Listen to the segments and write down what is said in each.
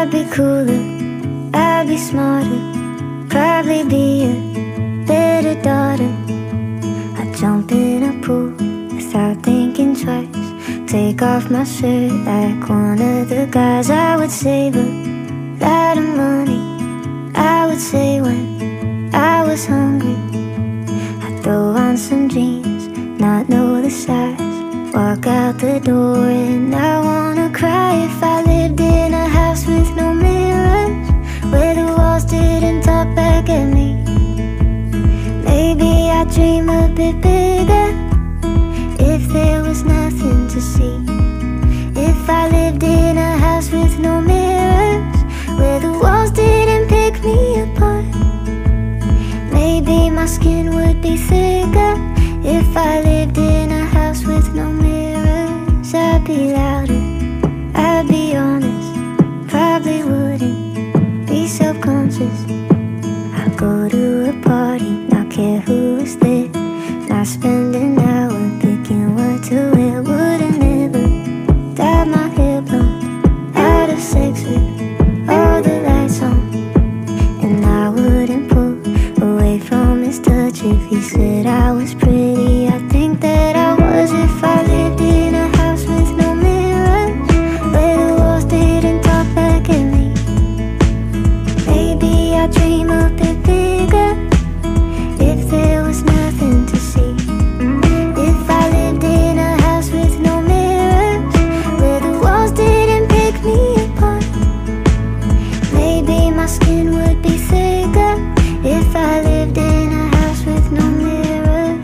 I'd be cooler, I'd be smarter, probably be a better daughter. I'd jump in a pool without thinking twice, take off my shirt like one of the guys. I would save a lot of money, I would say when I was hungry. I'd throw on some jeans, not know the size, walk out the door and I wanna cry. If I lived in a house with no mirrors, where the walls didn't talk back at me, maybe I'd dream a bit bigger. If there was nothing to see, if I lived in a house with no mirrors, where the walls didn't pick me apart, maybe my skin would be thicker. If I lived in a house with no mirrors, I'd be louder, I'd be honest, probably wouldn't be self-conscious. I'd go to a party, not care who was there, not spend an hour picking what to wear. Wouldn't ever dye my hair blonde, out of sex with all the lights on, and I wouldn't pull away from his touch if he said I was pretty. I think that I was. If I lived in a house with no mirrors, where the walls didn't talk back at me, maybe I'd dream a bit bigger. If there was nothing to see, if I lived in a house with no mirrors, where the walls didn't pick me apart, maybe my skin would be thicker. If I lived in a house with no mirrors.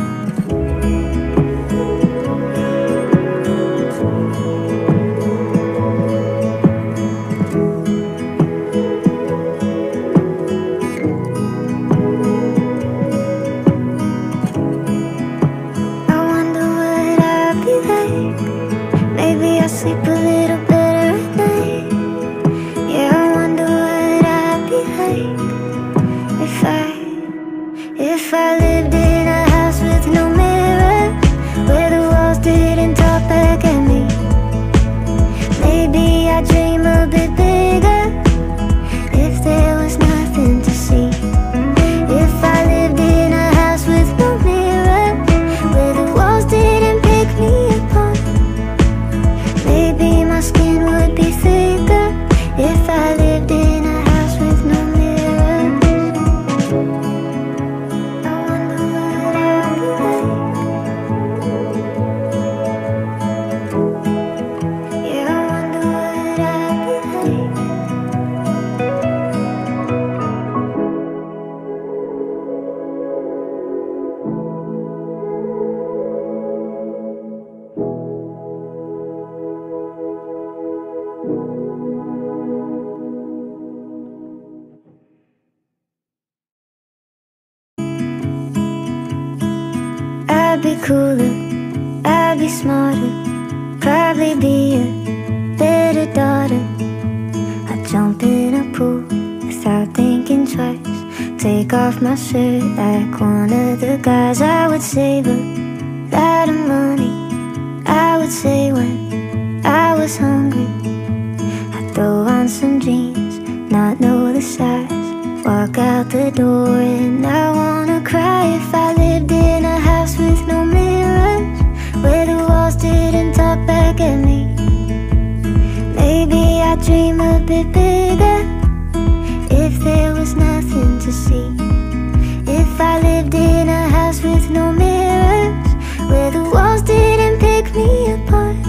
I wonder what I'd be like. Maybe I'll sleep a little better at night. Yeah, I wonder what I'd be like if I lived in a house with no mirrors, where the walls didn't talk back at me, maybe I'd dream a bit bigger. If there was nothing to see, if I lived in a house with no mirrors, where the walls didn't pick me apart, maybe my skin would be thicker. If I lived in a house with no mirrors. I wonder what I'd be like. Yeah, I wonder what I'd be like. I'd be cooler, I'd be smarter, probably be a better daughter. I'd jump in a pool without thinking twice, take off my shirt like one of the guys. I would save a lot of money, I would say when I was hungry. I'd throw on some jeans, not know the size, walk out the door and I wanna cry. If I lived in a house with no mirrors, where the walls didn't talk back at me, maybe I'd dream a bit bigger. If there was nothing to see, if I lived in a house with no mirrors, where the walls didn't pick me apart,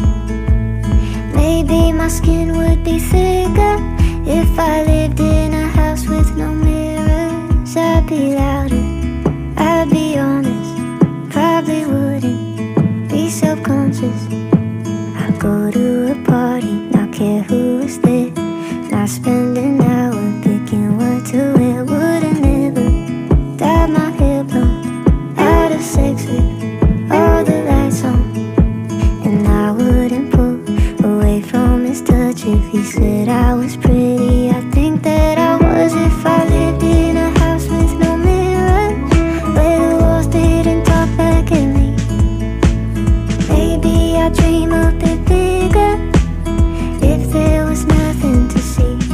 maybe my skin would be thicker. If I lived in a house with no mirrors, I'd be louder, I'd be honest, probably wouldn't be self-conscious. I'd go to a party, not care who was there, not spend an hour picking what to wear. Wouldn't ever dye my hair blonde, out of sex with all the lights on, and I wouldn't pull away from his touch if he said I was pretty. I think that I was. If I lived in a house with no mirrors, where the walls didn't talk back at me, maybe I'd dream a bit bigger. If there was nothing to see,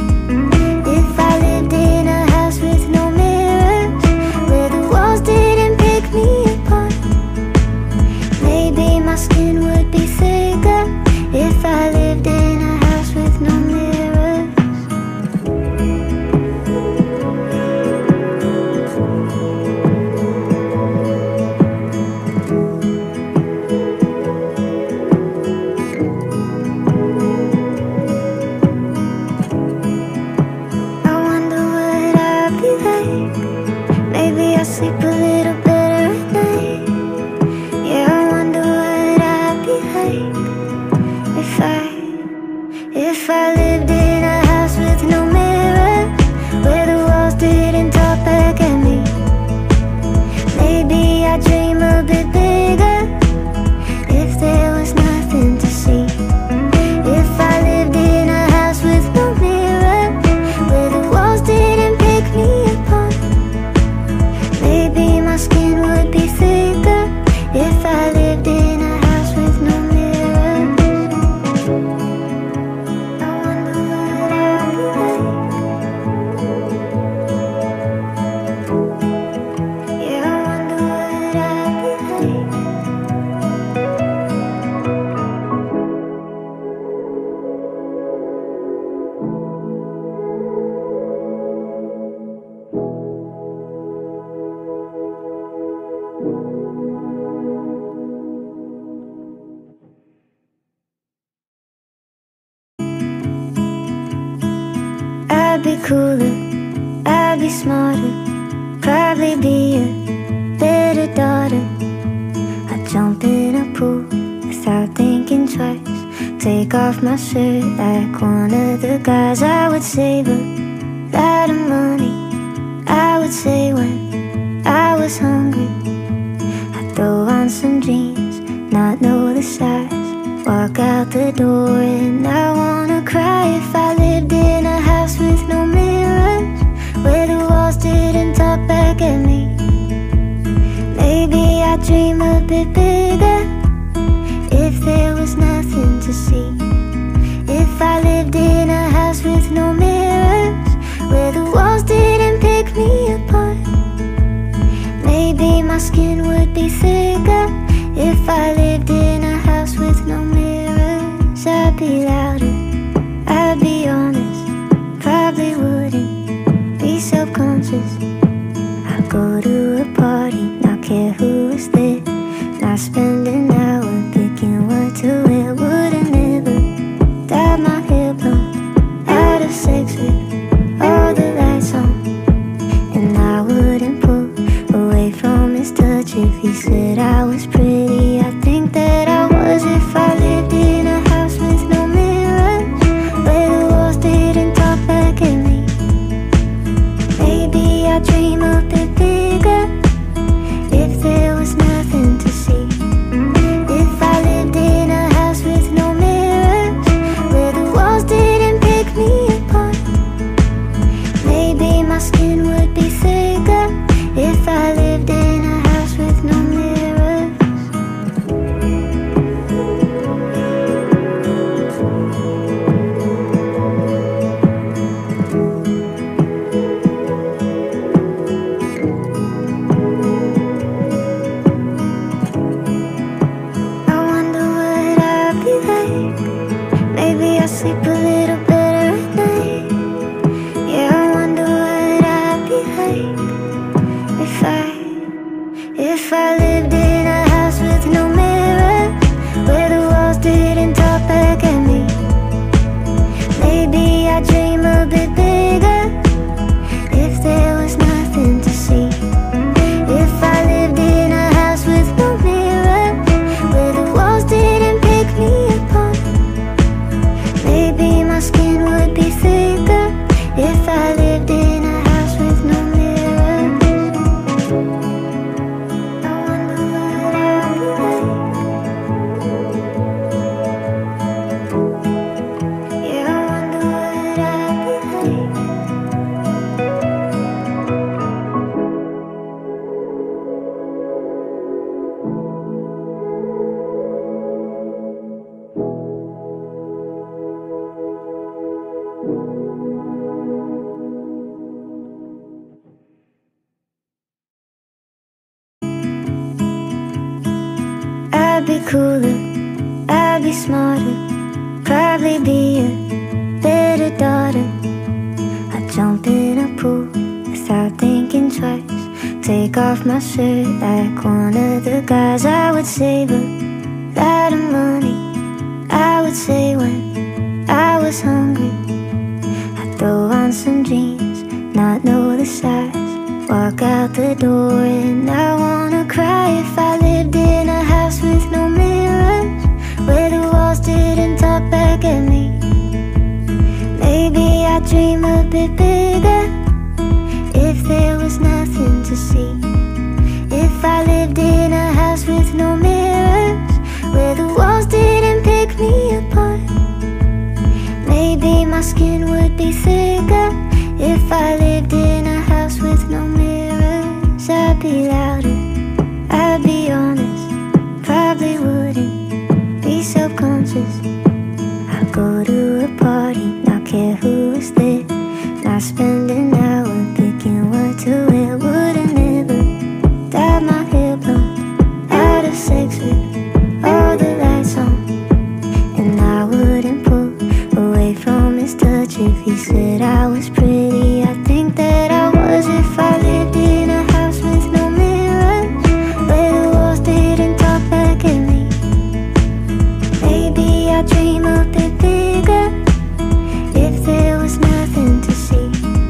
cooler, I'd be smarter, probably be a better daughter. I'd jump in a pool without thinking twice, take off my shirt like one of the guys. I would save a lot of money, I would say when I was hungry. I'd throw on some jeans, not know the size, walk out the door and I wanna cry. If I lived in a house with no mirrors, where the walls didn't talk back at me, maybe I'd dream a bit bigger. If there was nothing to see, if I lived in a house with no mirrors, where the walls didn't pick me apart, maybe my skin would be thicker. If I lived in a house with no mirrors, I'd be louder, I'd be honest, probably wouldn't be self-conscious. I'd go to a party, not care who was there, not spend an hour picking what to wear. Wouldn't ever dye my hair blonde, out of sex with all the lights on, and I wouldn't pull away from his touch if he said I was pretty. I think that I was. If I lived in a house with no mirrors, where the walls didn't talk back at me, maybe I'd dream a bit bigger. If there was nothing to see, if I lived in a house with no mirrors, where the walls didn't pick me apart, maybe my skin would be thicker. If I lived in a house with no mirrors. I wonder what I'd be like. Maybe I'll sleep a little better at night. Yeah, I wonder what I'd be like if I lived in a house with no mirror, where the walls didn't talk back at me, maybe I'd dream a bit bigger. If there was nothing to see, if I lived in a house with no mirror, where the walls didn't pick me apart, maybe my skin would be thicker. If I lived in a house with no mirrors. I wonder what I'd be like. Yeah, I wonder what I'd be like. I'd be cooler, I'd be smarter, probably be a better daughter. I'd jump in a pool without thinking twice, take off my shirt like one of the guys. I would save a lot of money, I would say when I was hungry. I'd throw on some jeans, not know the size, walk out the door and I wanna cry. If I lived in a house with no mirrors, where the walls didn't talk back at me, maybe I'd dream a bit bigger. If there was nothing to see, if I lived in a house with no mirrors, where the walls didn't pick me apart, maybe my skin would be thicker. If I lived in a house with no mirrors, I'd be louder, I'd be honest, probably wouldn't be self-conscious. I'd go to a party, not care who was there, not spend an hour picking what to wear. Wouldn't ever dye my hair blonde, out of sex with all the lights on, and I wouldn't pull away from his touch if he said I was pretty. I think that I was. If I lived in a house with no mirrors, where the walls didn't talk back at me, maybe I'd dream a bit bigger. If there was nothing to see,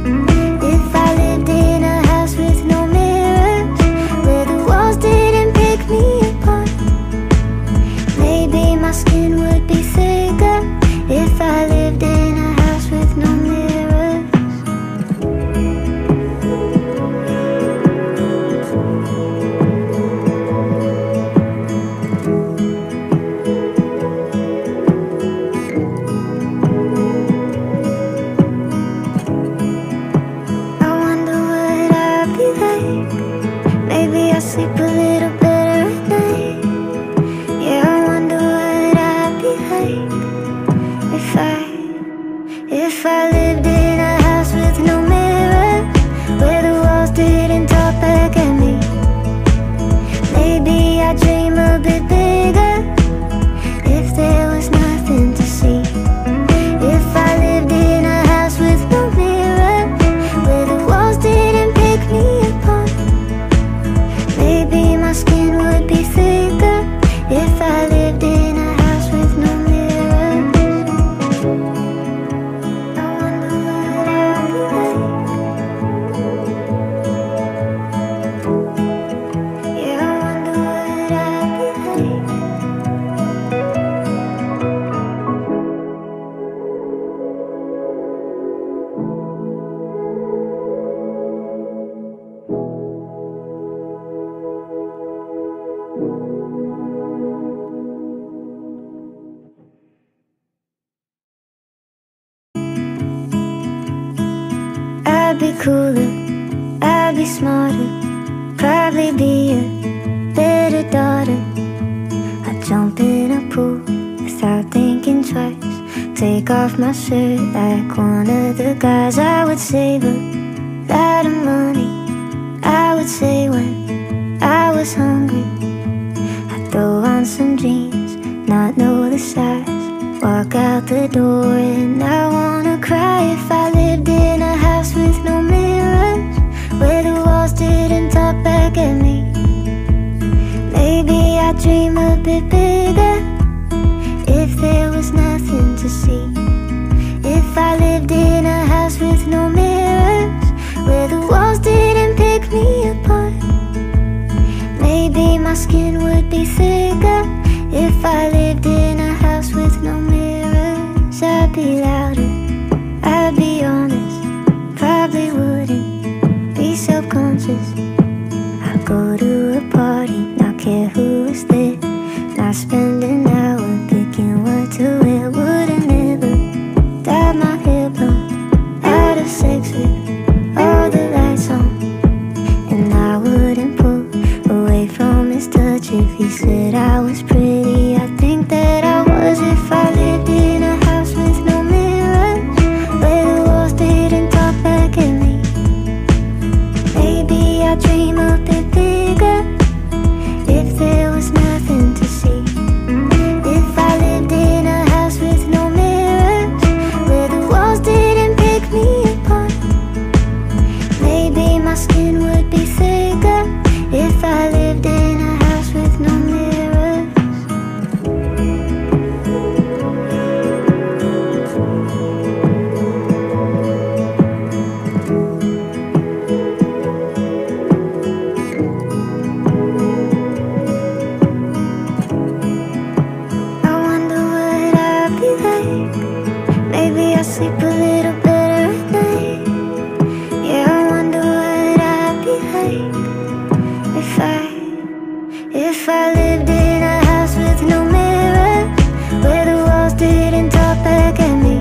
cooler, I'd be smarter, probably be a better daughter. I'd jump in a pool without thinking twice, take off my shirt like one of the guys. I would save a lot of money, I would say when I was hungry. I'd throw on some jeans, not know the size, walk out the door and I wanna cry. If I lived in a house with no mirrors, where the walls didn't talk back at me, maybe I'd dream a bit bigger. If there was nothing to see, if I lived in a house with no mirrors, where the walls didn't pick me apart, maybe my skin would be thicker. If I lived in a house with no mirrors, I'd be louder, I'd be honest, probably wouldn't be self-conscious. I'd go to a party, not care who was there, not spend an hour picking what to wear. Wouldn't ever dye my hair blonde, out of sex with all the lights on, and I wouldn't pull away from his touch if he said I was pretty. I think that I was. If I lived in a house with no mirrors, where the walls didn't talk back at me, maybe I'd dream a bit bigger. If there was nothing to see, if I lived in a house with no mirrors, where the walls didn't pick me apart, maybe my skin would be thicker. If I lived in a house with no mirrors. I wonder what I'd be like. Maybe I'll sleep a little better at night. Yeah, I wonder what I'd be like if I lived in a house with no mirror, where the walls didn't talk back at me,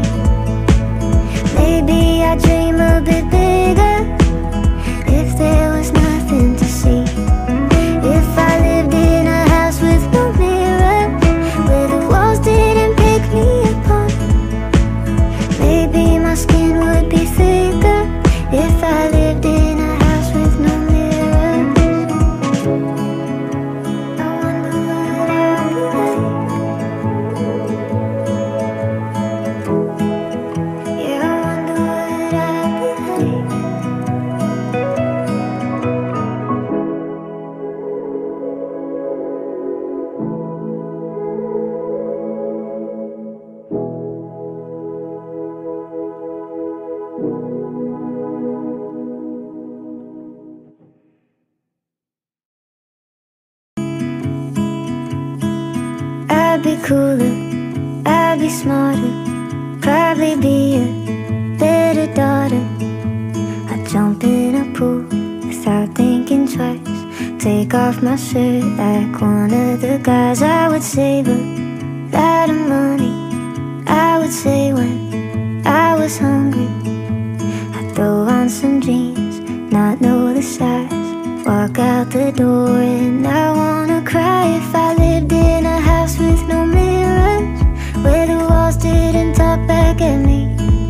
maybe I'd dream a bit bigger. If there was nothing to see, if I lived in a house with no mirror, where the walls didn't pick me apart, maybe my skin would be thicker. If I lived in a house with no mirrors. I'd be cooler, I'd be smarter, probably be a better daughter. I'd jump in a pool without thinking twice, take off my shirt like one of the guys. I would save a lot of money, I would say when I was hungry. I'd throw on some jeans, not know the size, walk out the door and I wanna cry. If I lived in a house with no mirrors, where the walls didn't talk back at me,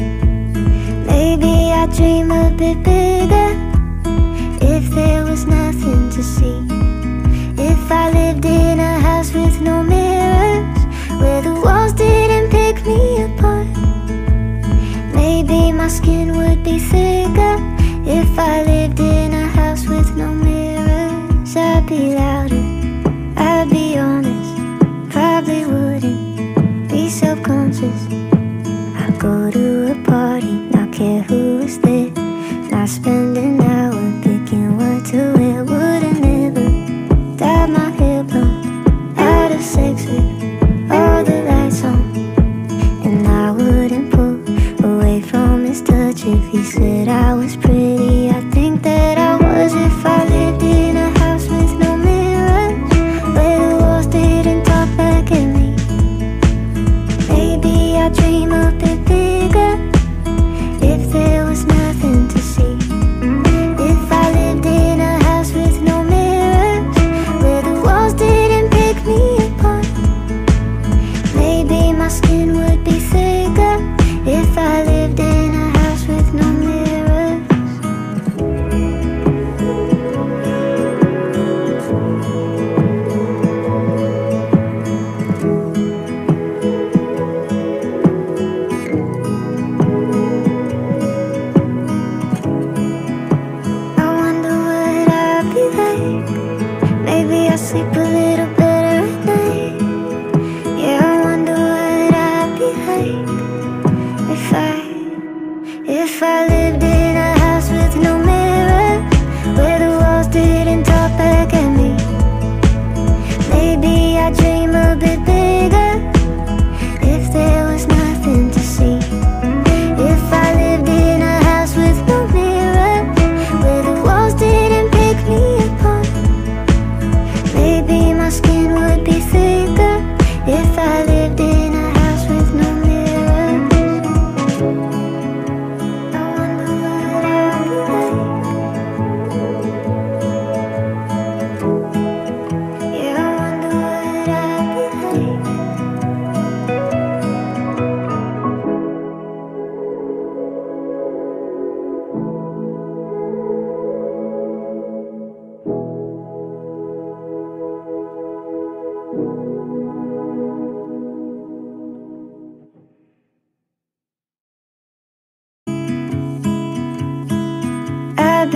maybe I'd dream a bit bigger. If there was nothing to see, if I lived in a house with no mirrors, where the walls didn't pick me apart, maybe my skin would be thicker. If I lived in a house with no mirrors, I'd be louder, I'd be honest, probably wouldn't be self-conscious. I'd go to a party, not care who was there, not spend an hour picking what to wear. Wouldn't ever dye my hair blonde, out of sex with all the lights on, and I wouldn't pull away from his touch if he said I was pretty. I think that I was. If I lived in a house with no mirrors, where the walls didn't talk back at me, maybe I'd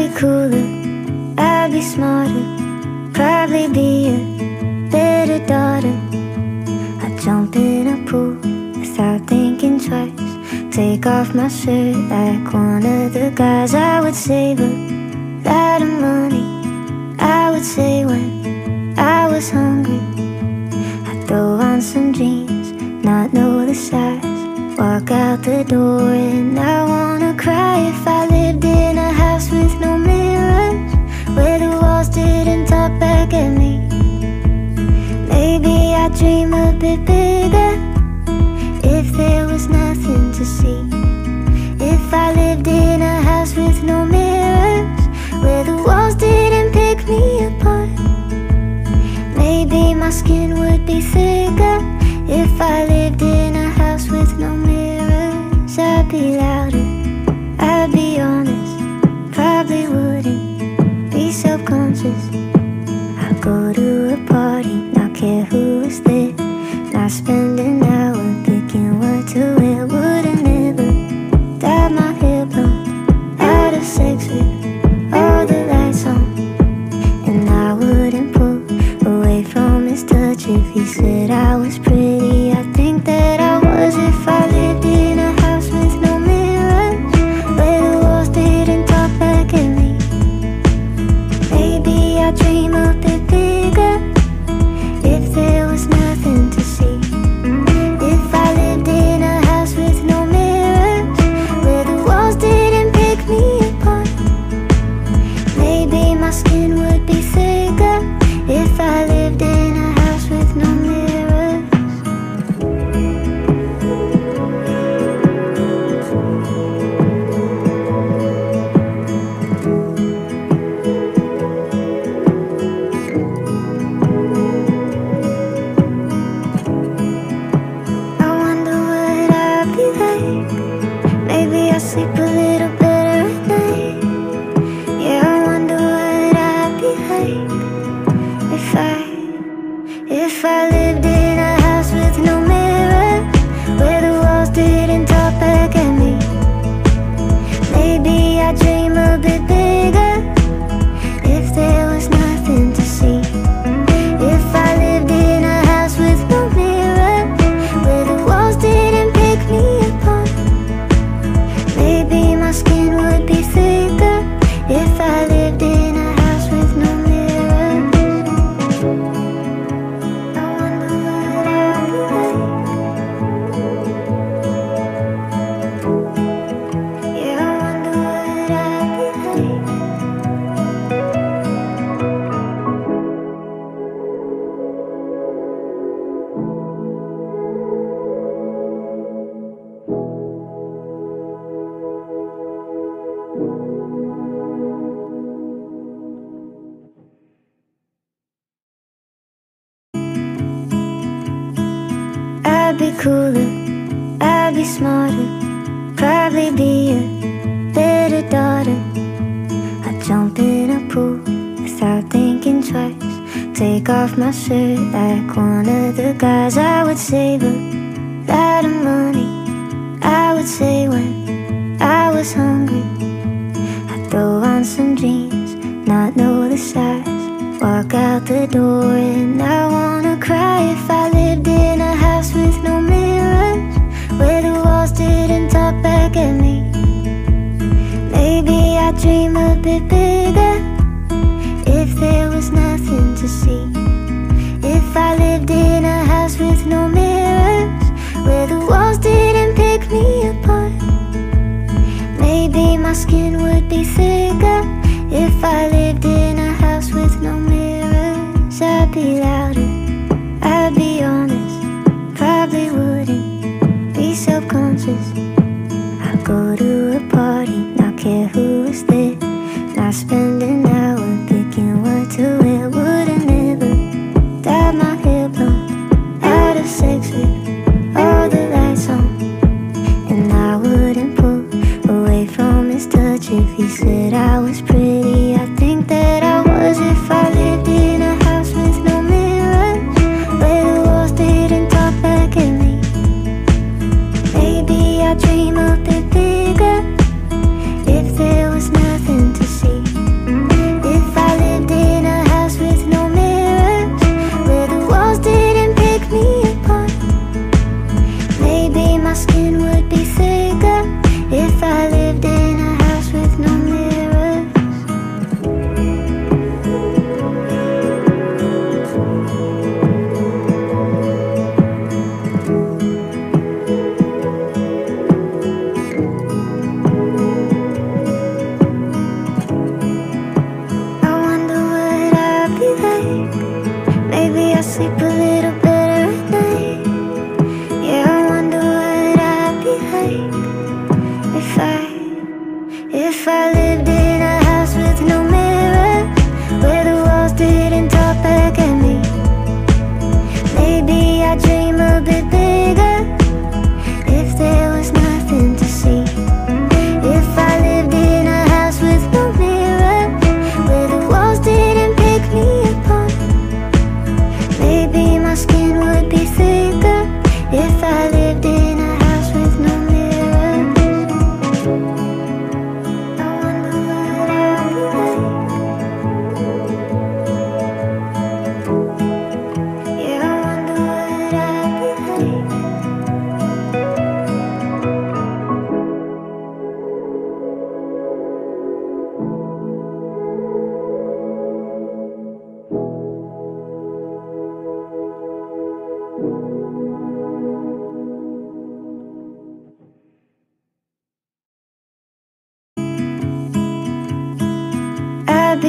be cooler, I'd be smarter, probably be a better daughter. I'd jump in a pool without thinking twice, take off my shirt like one of the guys. I would save a lot of money, I would say when I was hungry. I'd throw on some jeans, not know the size, walk out the door and I wanna cry. If I lived in a house with no mirrors, where the walls didn't talk back at me, maybe I'd dream a bit bigger. If there was nothing to see, if I lived in a house with no mirrors, where the walls didn't pick me apart, maybe my skin would be thicker. If I lived in a house with no mirrors, I'd be louder, I'd be honest, probably wouldn't be self-conscious. I'd go to a party, not care who was there, not spend an hour picking what to wear. Wouldn't ever dye my hair blonde, out of sex with all the lights on, and I wouldn't pull away from his touch if he said I was pretty. I think that I was. If I lived in a house with no mirrors, where the walls didn't talk back at me, maybe I'd dream a bit bigger. If there was nothing to see, if I lived in a house with no mirrors, where the walls didn't pick me apart, maybe my skin would be thicker. If I lived in a house with no mirrors. I wonder what I'd be like. Maybe I'll sleep a little better at night. Yeah, I wonder what I'd be like if I lived in a house with no mirror, where the walls didn't talk back at me, maybe I'd dream a bit bigger. If there was nothing to see, if I lived in a house with no mirror, where the walls didn't pick me apart, maybe my skin would be thicker. If I lived in a house with no mirrors. I wonder what I'd be like. Yeah, I wonder what I'd be like. I'd be cooler, I'd be smarter, probably be a better daughter. I'd jump in a pool without thinking twice, take off my shirt like one of the guys. I would save a lot of money, I would say when I was hungry. I'd throw on some jeans, not know the size, walk out the door and I wanna cry. If I lived in a house with no mirrors, where the walls didn't talk back at me, maybe I'd dream a bit bigger. If there was nothing to see, if I lived in a house with no mirrors, where the walls didn't pick me apart, maybe my skin would be thicker. If I lived in a house with no mirrors, I'd be louder, I'd be honest, probably wouldn't be self-conscious. I'd go to a party, not care who was there, not spend an hour picking what to wear. Wouldn't ever dye my hair blonde, out of sex with all the lights on, and I wouldn't pull away from his touch if he said I was pretty. I think that I was. If I lived in a house with no mirrors, where the walls didn't talk back at me, maybe I'd dream a bit bigger. If there was nothing to see,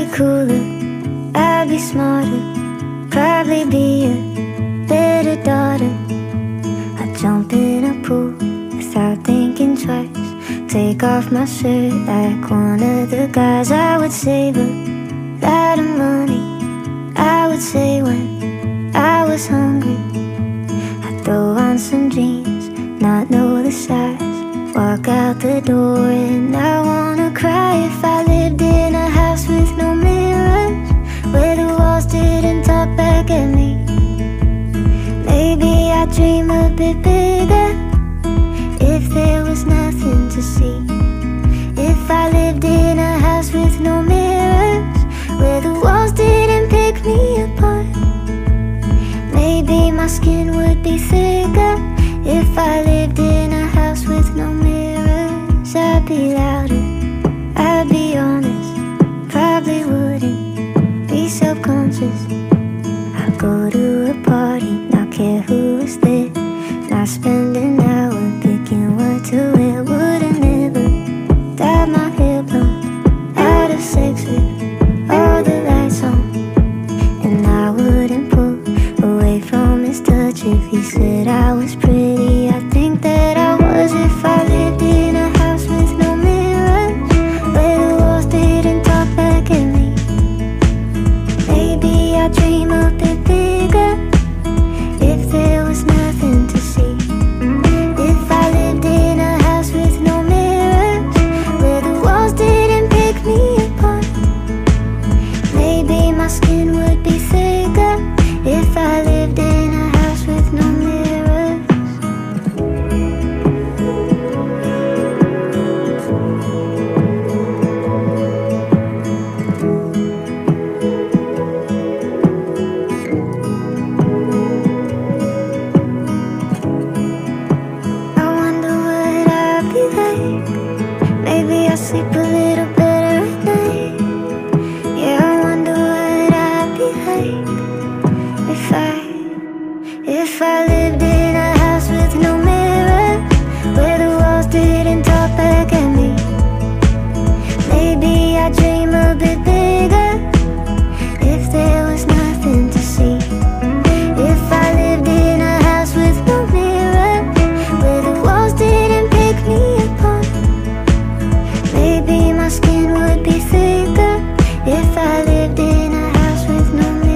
cooler, I'd be smarter, probably be a better daughter. I'd jump in a pool without thinking twice, take off my shirt like one of the guys. I would save a lot of money, I would say when I was hungry. I'd throw on some jeans, not know the size, walk out the door and I wanna cry. If I lived in a house with no mirrors, where the walls didn't talk back at me, maybe I'd dream a bit bigger. If there was nothing to see, if I lived in a house with no mirrors, where the walls didn't pick me apart, maybe my skin would be thicker. If I lived in a house with no mirrors, I'd be louder, I'd be honest, probably wouldn't be self-conscious. I'd go to a party, not care who was there, not spend an hour picking what to wear. Wouldn't ever dye my hair blonde, out of sex with all the lights on, and I wouldn't pull away from his touch if he said I was pretty. I think that I was. If I lived in a house with no mirrors, where the walls didn't talk back at me, maybe I'd dream a bit bigger. If there was nothing to see, if I lived in a house with no mirrors, where the walls didn't pick me apart, maybe my skin would be thicker. If I lived in a house with no mirrors. I wonder what I'd be like. Maybe I'll sleep a little better at night. Yeah, I wonder what I'd be like if I lived in a house with no mirror, where the walls didn't talk back at me, maybe I'd dream a bit bigger. If there was nothing to see, if I lived in a house with no mirror, where the walls didn't pick me apart, maybe my skin would be thicker. If I lived in a house with no mirrors.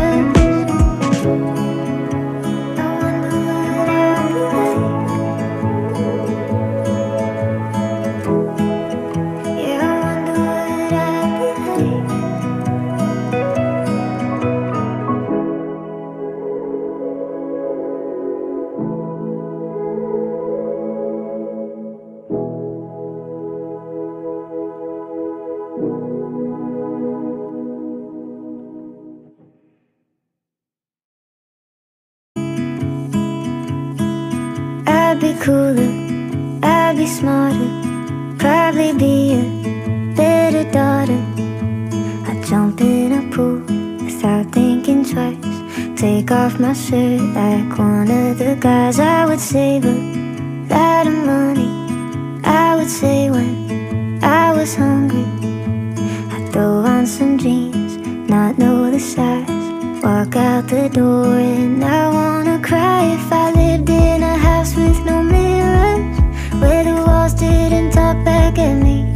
I'd be cooler, I'd be smarter, probably be a better daughter. I'd jump in a pool without thinking twice, take off my shirt like one of the guys. I would save a lot of money, I would say when I was hungry. I'd throw on some jeans, not know the size, walk out the door and I wanna cry. If I lived in a house with no mirrors, where the walls didn't talk back at me,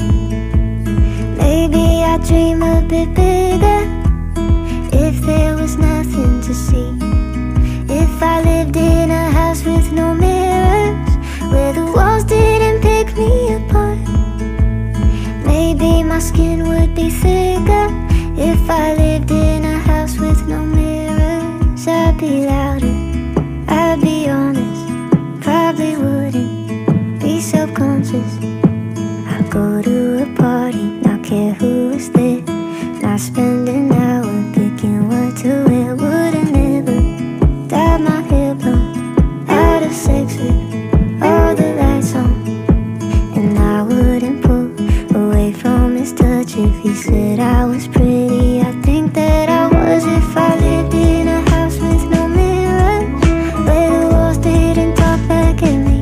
maybe I'd dream a bit bigger. If there was nothing to see, if I lived in a house with no mirrors, where the walls didn't pick me apart, maybe my skin would be thicker. If I lived in a house with no mirrors, I'd be louder, I'd be honest, probably wouldn't be self-conscious. I'd go to a party, not care who was there, not spend an hour picking what to wear. Wouldn't ever dye my hair blonde, out of sex with all the lights on, and I wouldn't pull away from his touch if he said I was pretty. I think that I was. If I lived in a house with no mirrors, where the walls didn't talk back at me,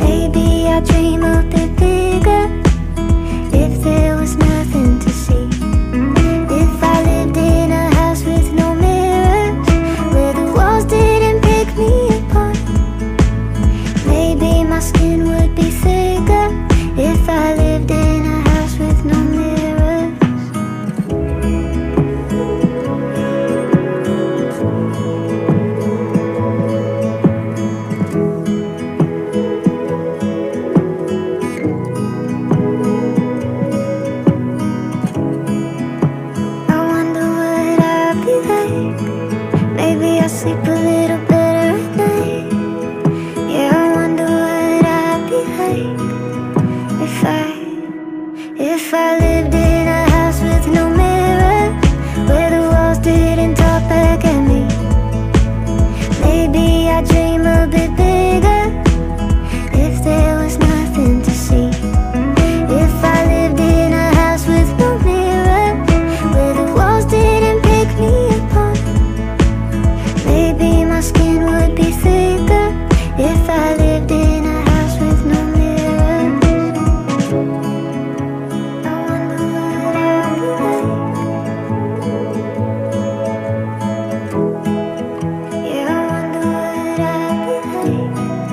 maybe I'd dream a bit bigger. If there was nothing to see, Maybe my skin would be thicker if I lived in a house with no mirrors. I wonder what I'd be like. Maybe I sleep a little better at night. Yeah, I wonder what I'd be like if I lived in a house with no mirror, where the walls didn't talk back at me. Maybe I'd dream a bit bigger if there was nothing to see. If I lived in a house with no mirror, where the walls didn't pick me apart. Maybe my skin would be thicker if I lived in a house with no mirrors. I wonder what I'd be like. Yeah, I wonder what I'd be like.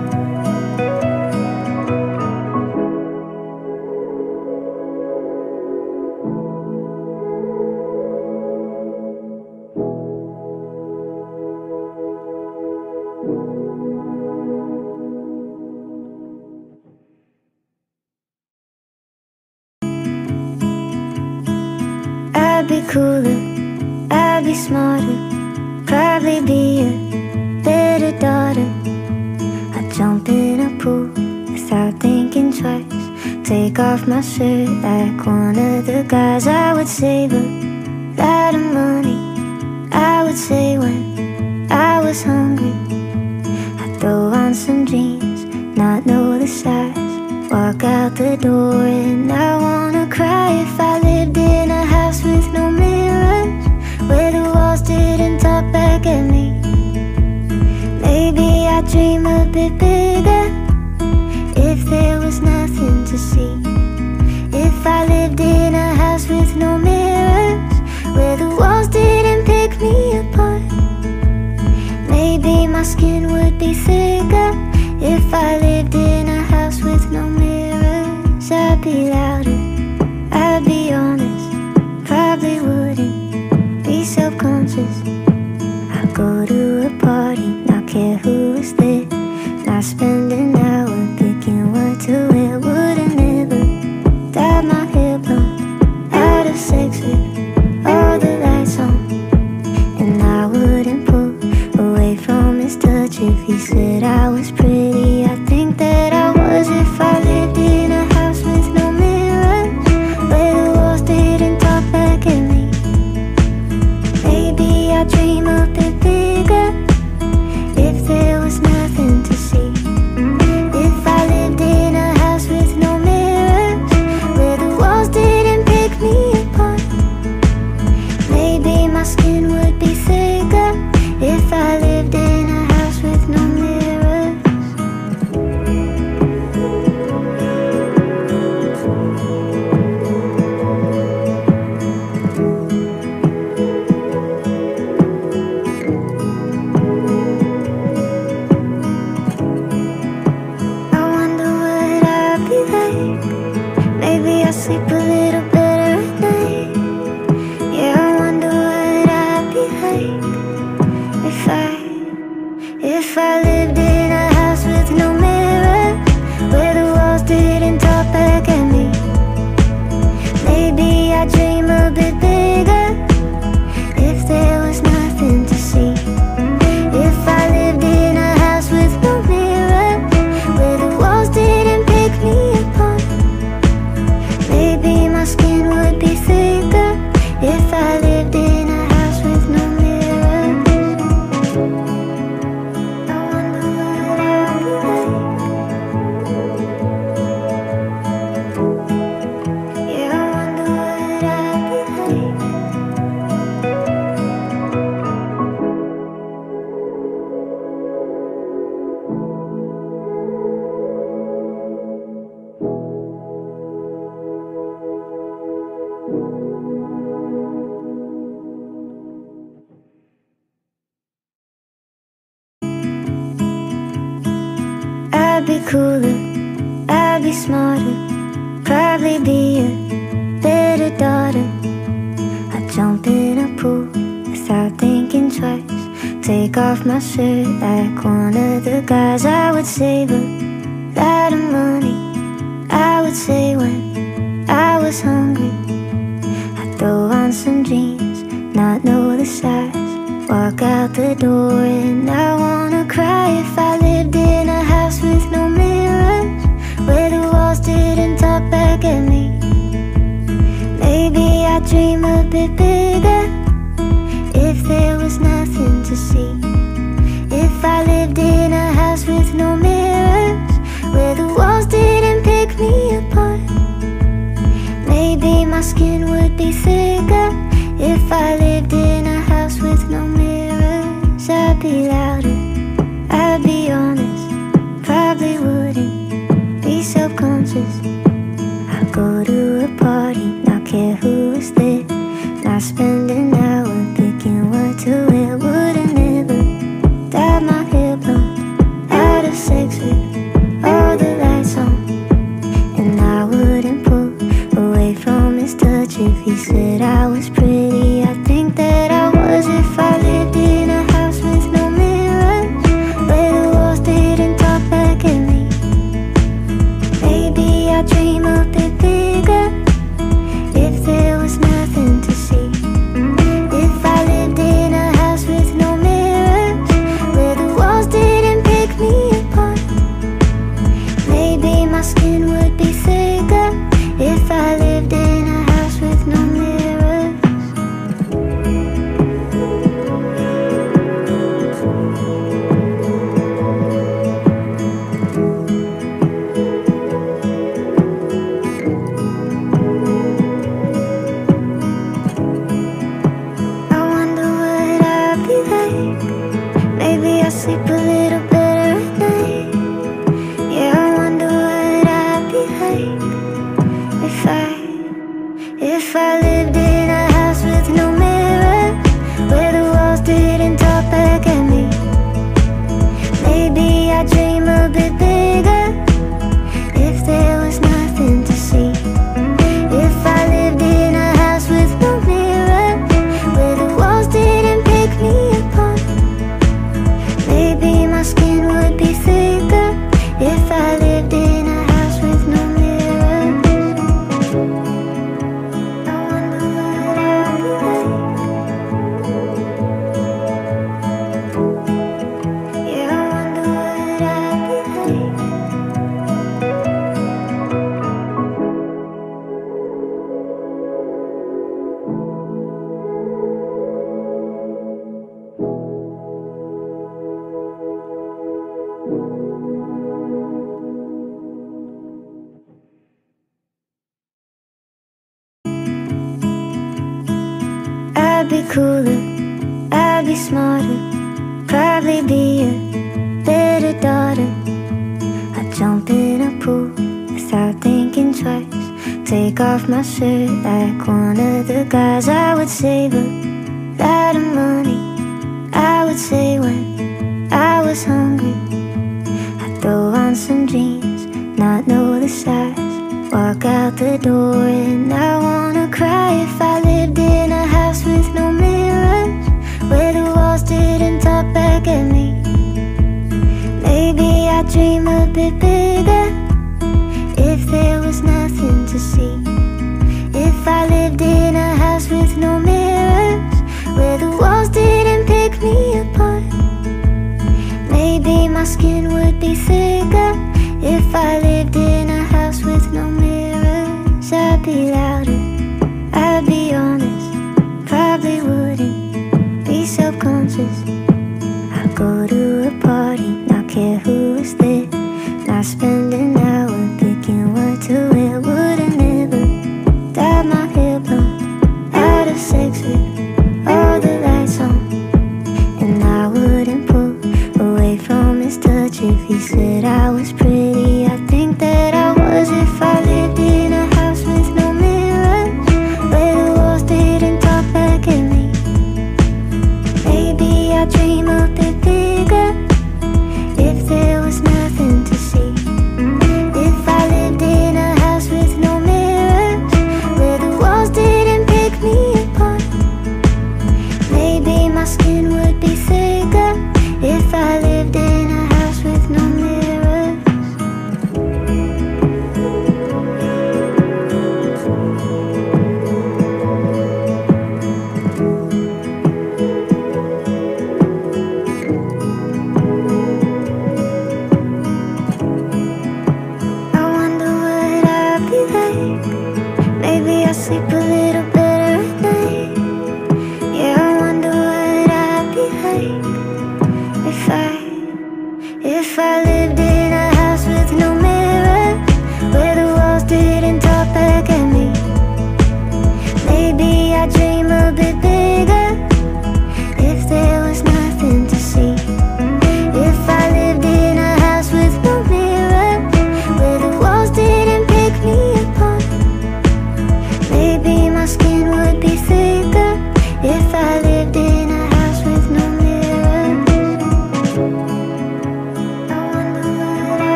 I'd be cooler, I'd be smarter, probably be a better daughter. I'd jump in a pool without thinking twice, take off my shirt like one of the guys. I would save a lot of money, I would say when I was hungry. I'd throw on some jeans, not know the size, walk out the door and I wanna cry. If I lived in a house with no mirrors, where the walls didn't talk back at me. Maybe I'd dream a bit bigger if there was nothing to see. If I lived in a house with no mirrors, where the walls didn't pick me apart. Maybe my skin would be thicker if I lived in a house with no mirrors. I'd be louder, I'd be honest, probably wouldn't be self-conscious. I'd go to a party, not care who was there, not spend an hour picking what to wear. Wouldn't ever dye my hair blonde, out of sex with all the lights on. And I wouldn't pull away from his touch if he said I was pretty. I think that I was if I lived in a house with no mirrors, where the walls didn't talk back at me. Maybe I'd dream a bit bigger if there was nothing to see. If I lived in a house with no mirrors, where the walls didn't pick me apart. Maybe my skin would be thicker if I lived in a house with no mirrors. I wonder what I'd be like. Maybe I'll sleep a little better at night. Yeah, I wonder what I'd be like if I lived in a house with no mirror, where the walls didn't talk back at me. Maybe I'd dream a bit bigger if there was nothing to see. If I lived in a house with no mirror, where the walls didn't pick me apart. Maybe my skin cooler, I'd be smarter, probably be a better daughter. I'd jump in a pool without thinking twice, take off my shirt like one of the guys. I would save a lot of money, I would say when I was hungry. I'd throw on some jeans, not know the size, walk out the door and I wanna cry. If I lived in a house with no mirrors, where the walls didn't talk back at me, maybe I'd dream a bit bigger. If there was nothing to see, if I lived in a house with no mirrors, where the walls didn't pick me apart, maybe my skin would be thicker. If I lived in a house with no mirrors, I'd be louder, I'd be honest, probably wouldn't be self-conscious. I'd go to a party, not care who was there, not spend an hour picking what to wear. Wouldn't ever dye my hair blonde, out of sex with all the lights on, and I wouldn't pull away from his touch if he said I was pretty. I think that I was. If I lived in a house with no mirrors, where the walls didn't talk back at me, maybe I'd dream a bit bigger. If there was nothing to see, if I lived in a house with no mirrors, where the walls didn't pick me apart, maybe my skin would be thicker. If I lived in a house with no mirrors. I wonder what I'd be like. Maybe I'll sleep a little better at night. Yeah, I wonder what I'd be like if I lived in a house with no mirror, where the walls didn't talk back at me, maybe I'd dream a bit bigger. If there was nothing to see, if I lived in a house with no mirror, where the walls didn't pick me apart, maybe my skin would be thicker. If I lived in a house with no mirrors. I'd be cooler, I'd be smarter, probably be a better daughter. I'd jump in a pool without thinking twice, take off my shirt like one of the guys. I would save a lot of money, I would say when I was hungry. I'd throw on some jeans, not know the size, walk out the door and I wanna cry. If I lived in a house with no mirrors, where the walls didn't talk back at me, maybe I'd dream a bit bigger. If there was nothing to see, if I lived in a house with no mirrors, where the walls didn't pick me apart, maybe my skin would be thicker. If I lived in a house with no mirrors, I'd be louder, I'd be honest, probably wouldn't be self-conscious. I'd go to a party, not care who was there, not spend an hour picking what to wear. Wouldn't ever dye my hair blonde, out of sex with all the lights on, and I wouldn't pull away from his touch if he said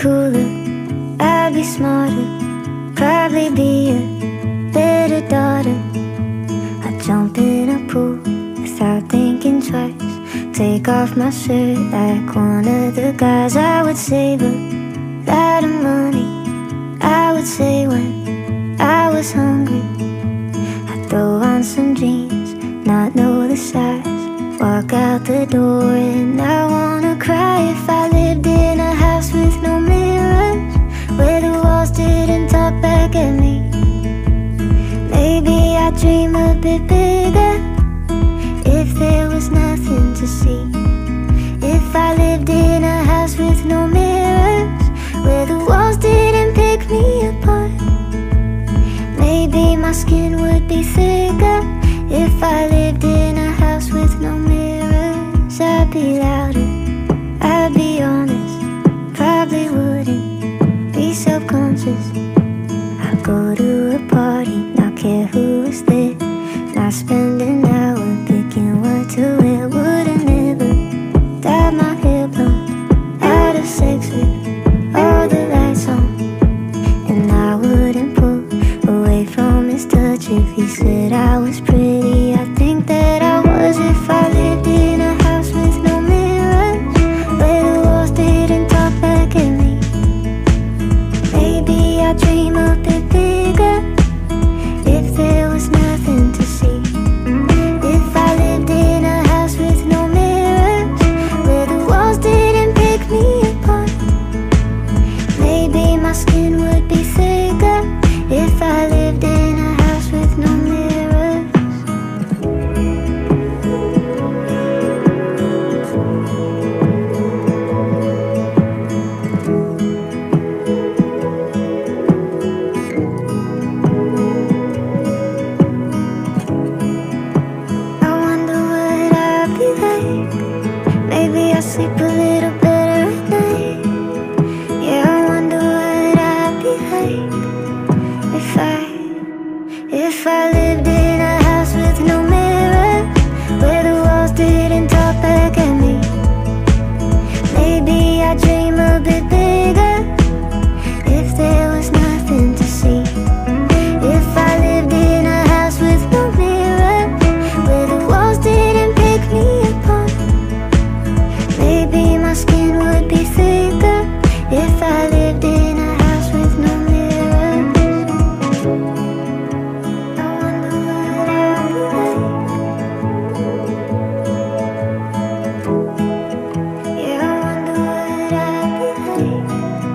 cooler, I'd be smarter, probably be a better daughter. I'd jump in a pool without thinking twice, take off my shirt like one of the guys. I would save a lot of money, I would say when I was hungry. I'd throw on some jeans, not know the size, walk out the door and I wanna cry. If I lived in a house with no mirrors, where the walls didn't talk back at me, maybe I'd dream a bit bigger. If there was nothing to see, if I lived in a house with no mirrors, where the walls didn't pick me apart, maybe my skin would be thicker. If I lived in a house with no mirrors, I'd be louder, I'd be honest, probably wouldn't be self-conscious. I'd go to a party, not care who was there, not spend an hour picking what to wear. Wouldn't ever dye my hair blonde, out of sex with all the lights on, and I wouldn't pull away from his touch if he said I was pretty. I think that I was. If I lived in a house with no mirrors, where the walls didn't talk back at me, maybe I'd dream a bit bigger. If there was nothing to see, if I lived in a house with no mirrors, where the walls didn't pick me apart, maybe my skin would be thicker. If I lived in a house with no mirrors. I wonder what I'd be like. Maybe I'll sleep a little better at night. Yeah, I wonder what I'd be like if I lived in a house with no mirrors, where the walls didn't talk back at me, maybe I'd dream a bit bigger. If there was nothing to see, if I lived in a house with no mirrors, where the walls didn't pick me apart, maybe my skin would be thicker. If I lived in a house with no mirrors. I wonder what I'd be like. Yeah, I wonder what I'd be like.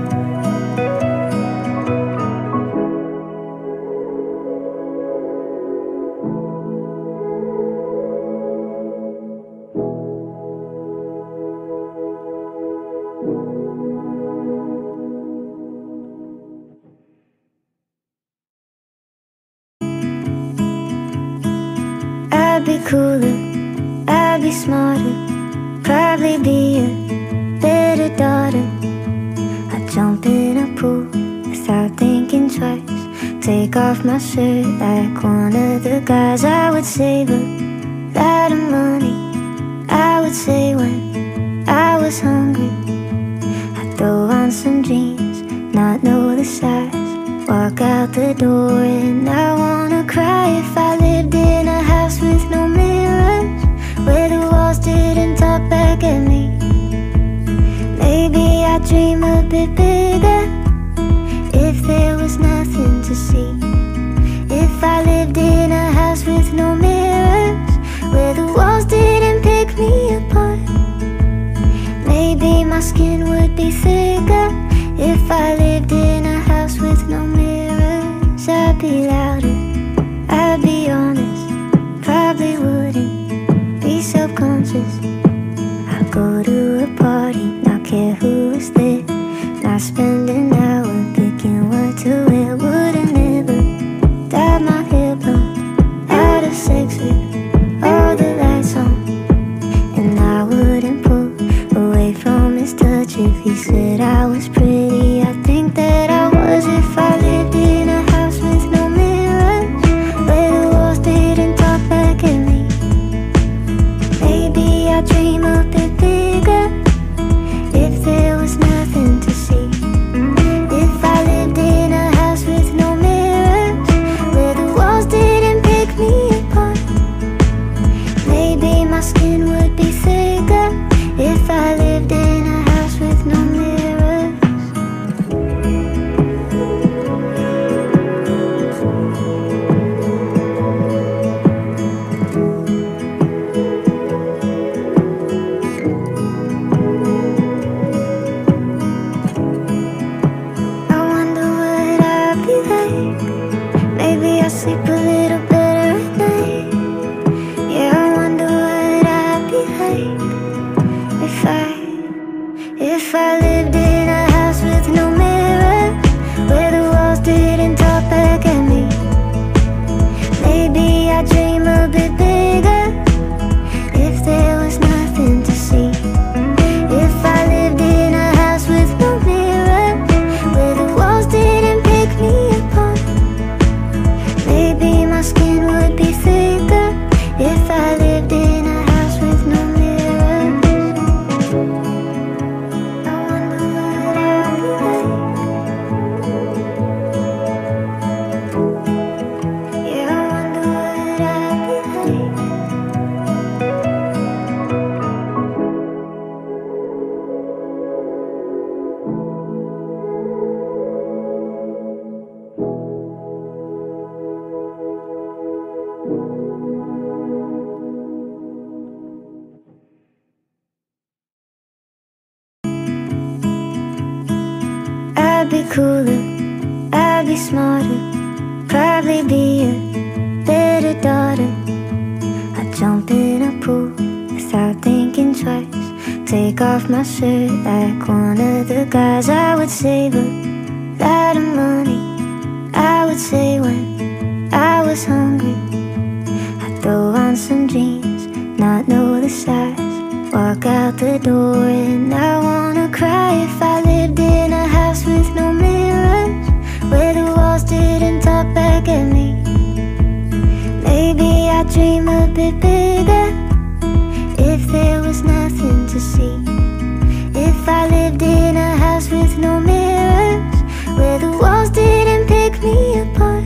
I'd be cooler, I'd be smarter, probably be a better daughter. I'd jump in a pool without thinking twice, take off my shirt like one of the guys. I would save a lot of money, I would say when I was hungry. I'd throw on some jeans, not know the size, walk out the door and I wanna cry. If I lived in a house with no mirrors, where the walls didn't talk back at me, maybe I'd dream a bit bigger. If there was nothing to see, if I lived in a house with no mirrors, where the walls didn't pick me apart, maybe my skin would be thicker. If I lived in a house with no mirrors, I'd be louder, I'd be honest, probably wouldn't be self-conscious. I'd go to a party, not care who was there, not spend an hour picking what to wear. Wouldn't ever dye my hair blonde, out of sex with all the lights on, and I wouldn't pull away from his touch if he said I was pretty. I think that I was. If I lived in a house with no mirrors, where the walls didn't talk back at me, maybe I'd dream a bit bigger. If there was nothing to see, sleep a little better at night. Yeah, I wonder what I'd be like if I lived in a house with no mirror, where the walls didn't talk back at me. Maybe I'd dream a bit bigger if there was nothing to see. If I lived in a house with no mirror, where the walls didn't pick me apart, maybe my skin would be thicker. If I lived in a house with no mirror, I wonder what I'd be like. Yeah, I wonder what I'd be like. I'd be cooler, I'd be smarter, probably be a better daughter. I'd jump in a pool without thinking twice, take off my shirt like one of the guys. I would save a lot of money, I would say when I was hungry. I'd throw on some jeans, not know the size, walk out the door and I wanna cry. If I lived in a house with no mirrors, where the walls didn't talk back at me, maybe I'd dream a bit bigger if there was nothing to see. If I lived in a house with no mirrors, where the walls didn't pick me apart,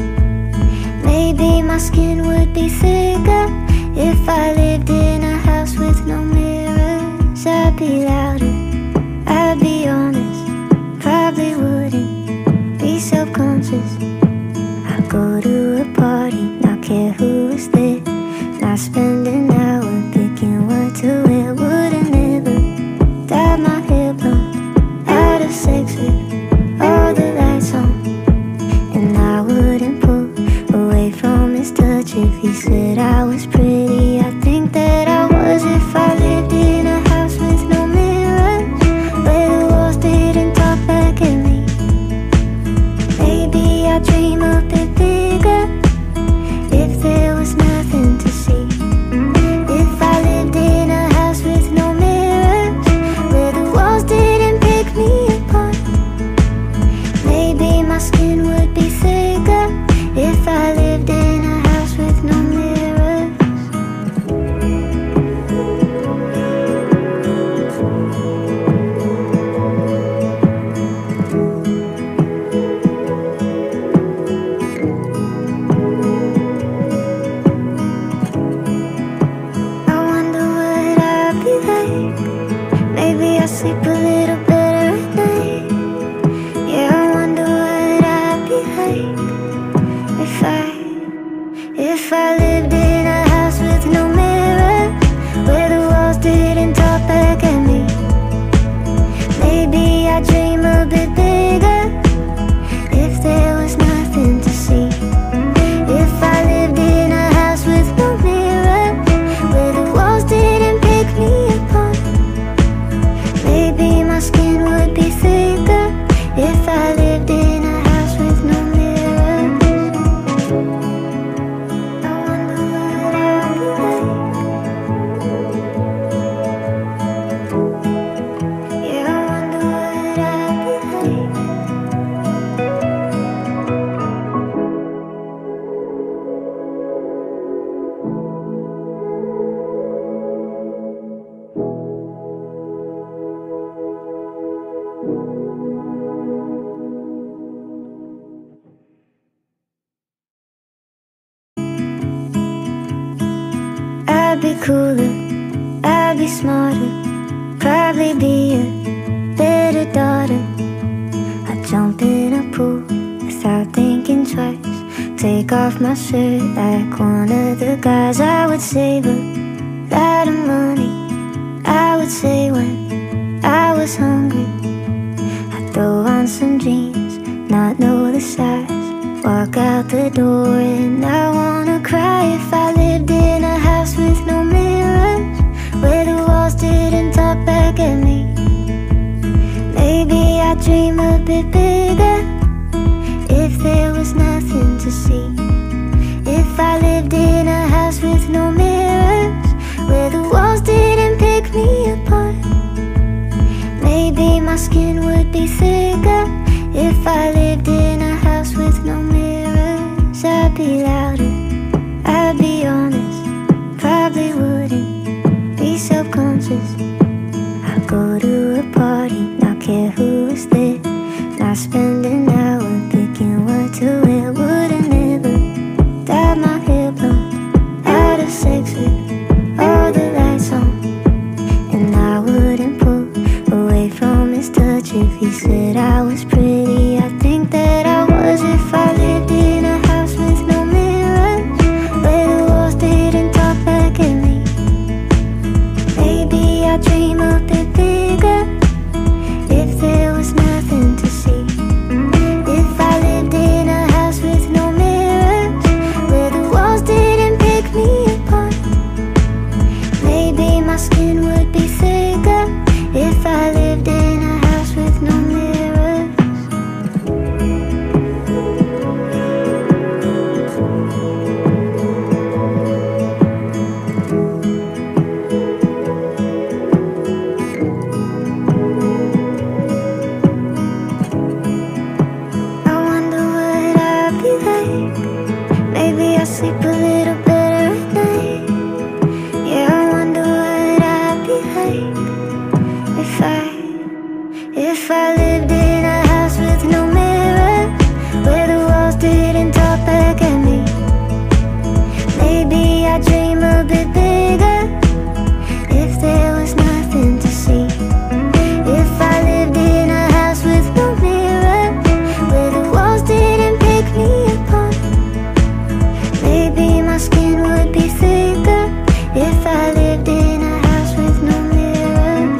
maybe my skin would be thicker. If I lived in a house with no mirrors, I'd be louder, I'd be honest, probably wouldn't be self-conscious. I'd go to a party, not care who was there, not spend an hour picking what to wear. Wouldn't ever dye my hair blonde, out of sex with all the lights on, and I wouldn't pull away from his touch if he said I was pretty. I think that I was. If I lived in a house with no mirrors, where the walls didn't talk back at me, maybe I'd dream a bit bigger if there was nothing to see. If I lived in a house with no mirrors, where the walls didn't pick me apart, maybe my skin would be thicker. If I lived in a house with no mirrors. I wonder what I'd be like. Maybe I'll sleep a little better at night. Yeah, I wonder what I'd be like if I lived in a house with no mirror, where the walls didn't talk back at me, maybe I'd dream a bit bigger if there was nothing to see. If I lived in a house with no mirror, where the walls didn't pick me apart, maybe my skin would be thicker. If I lived in a house with no mirrors, I wonder what I'd be like. Yeah, I wonder what I'd be like. I'd be cooler, I'd be smarter, probably be a better daughter. I'd jump in a pool without thinking twice, take off my shirt like one of the guys. I would save a lot of money, I would say when I was hungry. I'd throw on some jeans, not know the size, walk out the door. And I wanna cry if I lived in a house with no mirrors, where the walls didn't talk back at me. Maybe I dream a bit bigger, if there was nothing to see. If I lived in a house with no mirrors, where the walls didn't pick me apart, maybe my skin would be thicker. If I lived in a house with no mirrors, I'd be louder, I'd be honest, probably wouldn't be self-conscious. I'd go to a party, not care who was there, not spend an hour picking what to wear. Wouldn't ever dye my hair blonde, out of sex with all the lights on. And I wouldn't pull away from his touch if he said I was pretty. I think that I was if I lived in a house with no mirrors, where the walls didn't talk back at me. Maybe I dream a bit bigger, if there was nothing to see. If I lived in a house with no mirrors, where the walls didn't pick me apart, maybe my skin would be thicker. If I lived in a house with no mirrors. I wonder what I'd be like. Maybe I'll sleep a little better at night. Yeah, I wonder what I'd be like if I lived in a house with no mirrors, where the walls didn't talk back at me. Maybe I dream a bit bigger, if there was nothing to see. If I lived in a house with no mirrors, where the walls didn't pick me apart, maybe my skin would be thicker. If I lived in a house with no mirrors.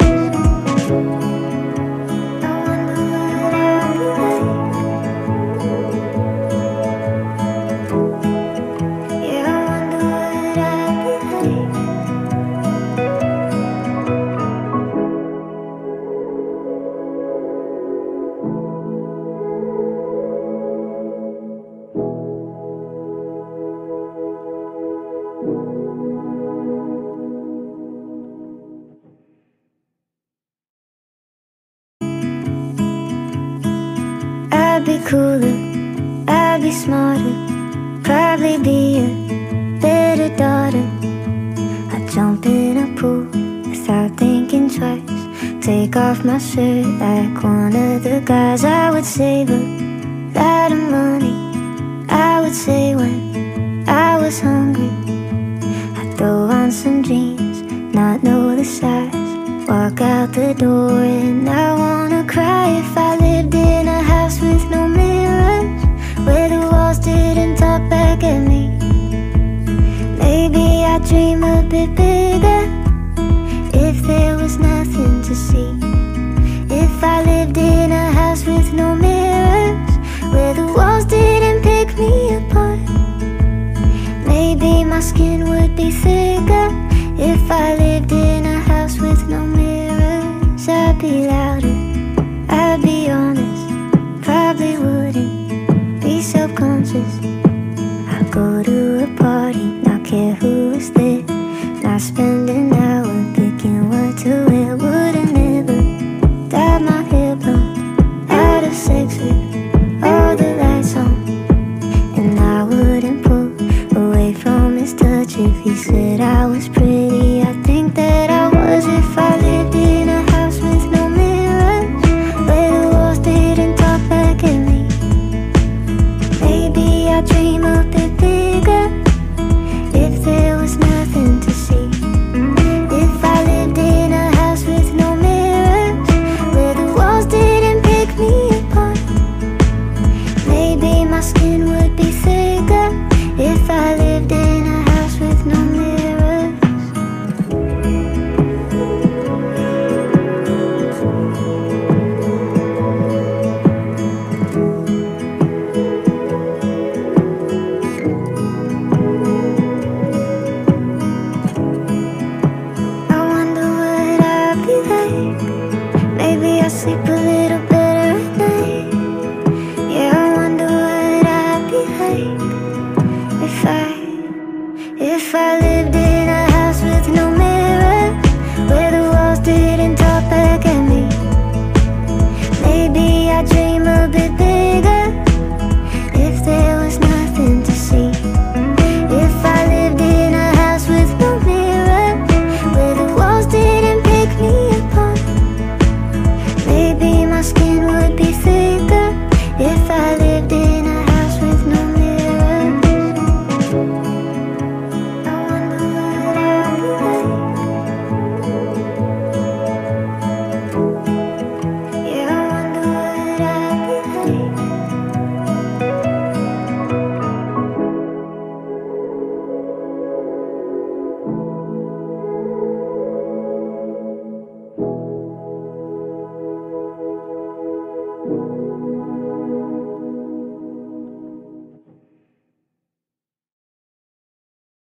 I wonder what I'd be like. Yeah, I wonder what I'd be like. I'd be cooler, I'd be smarter, probably be a better daughter. I'd jump in a pool without thinking twice, take off my shirt like one of the guys. I would save a lot of money, I would say when I was hungry. I'd throw on some jeans, not know the size, walk out the door. And I wanna cry if I lived in a house with no mirrors, where the walls didn't talk back at me. Maybe I dream a bit bigger, if there was nothing to see. If I lived in a house with no mirrors, where the walls didn't pick me apart, maybe my skin would be thicker. If I lived in a house with no mirrors, I'd be louder, I'd be honest, probably wouldn't be self-conscious. I'd go to a party, not care who was there, not spend an hour picking what to wear. Wouldn't ever dye my hair blonde, out of sex with